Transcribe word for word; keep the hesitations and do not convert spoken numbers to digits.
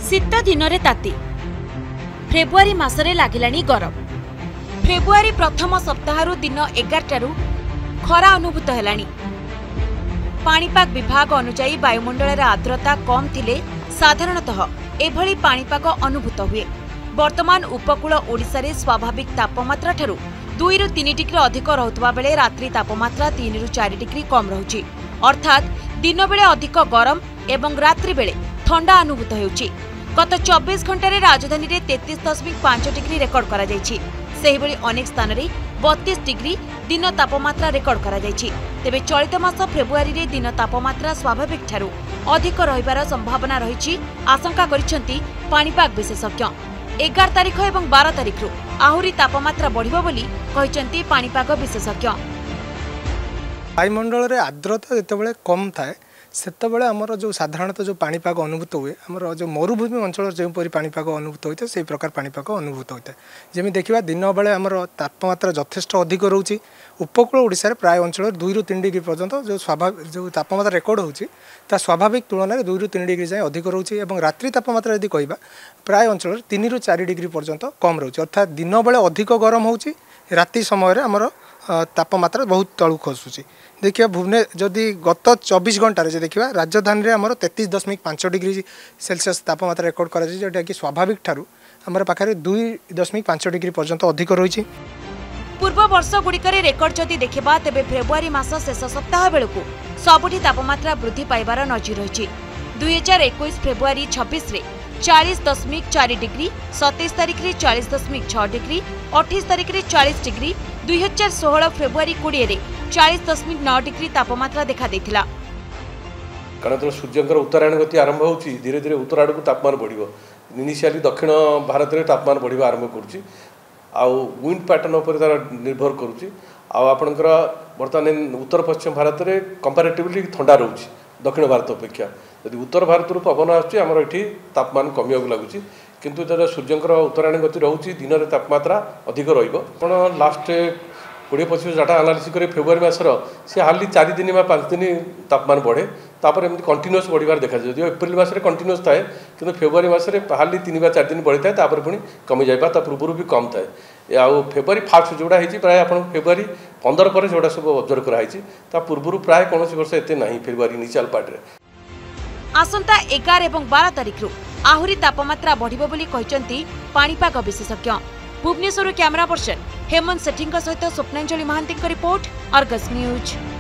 शीत दिन रे ताती फेब्रुआरी मासरे लागिलानी गरम। फेब्रुआरी प्रथम सप्ताह दिन एगारटारू खरा अनुभूत हेलानी। पाणीपाग विभाग अनुसार वायुमंडल आर्द्रता कम थिले साधारणतः एभली पाणीपाग अनुभूत हुए। वर्तमान उपकूल ओडिशा रे स्वाभाविक तापमात्रा ठारू दुई रु तीन डिग्री अधिक रहुतबा बेले रात्रि तापमात्रा तीन रु चार डिग्री कम रहुछि। अर्थात दिन बेले अधिक गरम एवं रात्रि बेले ठंडा अनुभूत हेउछि। गत चौबीस घंटे राजधानी में तैंतीस दशमिक पांच डिग्री रेकर्ड करा जायछि। सेहिबळी अनेक स्थान में बत्तीस डिग्री दिन तापमात्रा रेकर्ड करा जायछि। तेबे चलित मास फेब्रुआरी रे दिन तापमात्रा स्वाभाविक ठारू अधिक रहिबार संभावना रहिछि आशंका करिसेंती पाणीपाग विशेषज्ञ। एगार तारिख एवं बारह तारिख रु आहुरी तापमात्रा बढ़िबो बोली कहिसेंती पाणीपाग विशेषज्ञ। वायुमंडल रे आर्द्रता जेतेबेले कम थाए सेतेबेले आमर जो साधारणतः जो पाणीपाग अनुभूत हुए आमर जो मरुभूमि अंचल जो परी पाणीपाग अनुभूत होता है से प्रकार पाणीपाग अनुभूत होता है। जमी देखा दिन बेले आमर तापमात्रा यथेष्ट अधिक रोचे। उपकूल ओडिशा प्राय अंचल दुई रु तीन डिग्री पर्यंत जो स्वाभाविक जो तापमात्रा रेकर्ड होची ता स्वाभाविक तुलन में दुई रु तीन डिग्री जाए अधिक रोचे। रात्रि तापमात्रा यदि कहबा प्राय अंचल तीन रु चार डिग्री पर्यंत कम रोचे। अर्थात दिन बेले अधिक गरम होची, राति समय आमर तापमात्रा बहुत तलू खसुची। देखिए भुवने जदि गत चौबीस घंटे जो देखा राजधानी में आमर तैंतीस दशमिक पांच डिग्री सेल्सियस तापमात्रा रेकर्ड करा जोटा कि स्वाभाविक ठारू आमर पाखे दुई दशमिक पांच डिग्री पर्यंत अधिक रही। पूर्व वर्ष गुड़िकर रेकर्ड जदि देखा तेबे फेब्रुआरी मास शेष सप्ताह बेलू सबुठी तापमात्रा वृद्धि पाइबार नजिर रही। दुई हजार एक फेब्रुआरी छब्बीस रे चालीस दशमिक चार डिग्री, सतैश तारिख रे चालीस दशमिक छह डिग्री, अठाईस तारिख रे चालीस डिग्री, दुई हजार षोह फेब्रुआरी कोड़े रे चालीस दशमिक नौ डिग्री तापमात्रा देखा देथिला। कारण तो सूर्यंकर उत्तरायण गति आरंभ होची धीरे धीरे उत्तर आड़ को तापमान बढ़िबो। इनिशियली दक्षिण भारत रे तापमान बढ़िबा आरंभ करूची आउ विंड पैटर्न उपर तार निर्भर करूची। आ आपनकर वर्तमान उत्तर पश्चिम भारत रे कंपैरेटिवली ठंडा रहउची दक्षिण भारत अपेक्षा। यदि उत्तर भारत रु पवन आछी हमर एठी तापमान कमिया लागुची किंतु जरा सूर्यंकर उत्तरायण गति रहउची दिन रे तापमात्रा अधिक रहिबो। आपण लास्ट कोड़े पचिश डाटा आनालीसिस करे फेब्रुआरी मासर सी हार्डली चार दिन में पाँच दिन तापमान बढ़े तापर एमती कंटिन्यूस बढ़िबार देखा जाए। एप्रिल मासरे कंटिन्यूस थाए किंतु फेब्रुआरी मासरे हार्डली तीन बा चार दिन बढ़ी थाए तापर पुणी कमी जाइबा ता पूर्व भी कम थाए। आउ फेब्रुआरी फास्ट जोड़ा होती प्राय आप फेब्रुआरी पंद्रह पर जोड़ा सब ऑब्जर्व कराई ता पूर्व प्राय कौन वर्ष एत ना फेब्रुआरी इनिशियल पार्ट रे। आसंता एगार एवं बारह तारिख रु आहुरी तापमात्रा बढ़िबो बोली कहिसेंती पाणीपाग विशेषज्ञ। भुवनेश्वर कैमरा पर्सन हेमंत सेठी सहित Swapnanjali Mahanti report, Argus news.